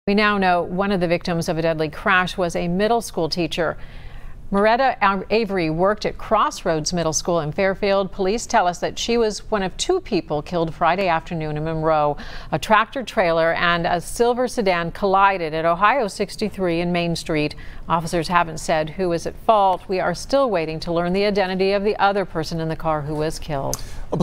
We now know one of the victims of a deadly crash was a middle school teacher. Moretta Avery worked at Crossroads Middle School in Fairfield. Police tell us that she was one of two people killed Friday afternoon in Monroe. A tractor trailer and a silver sedan collided at Ohio 63 and Main Street. Officers haven't said who is at fault. We are still waiting to learn the identity of the other person in the car who was killed.